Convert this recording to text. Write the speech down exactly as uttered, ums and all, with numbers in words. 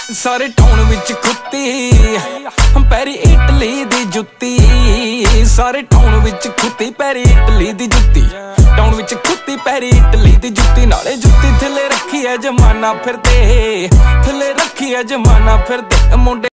सारे टाउन विच खुत्ती पैरी इटली दी जुत्ती, सारे टाउन विच खुत्ती पैरी इटली दी जुत्ती, टाउन विच खुत्ती पैरी इटली दी जुत्ती, नाले जुत्ती थले रखी है जमाना फिरदे, थले रखी है जमाना फिरदे मुंडे।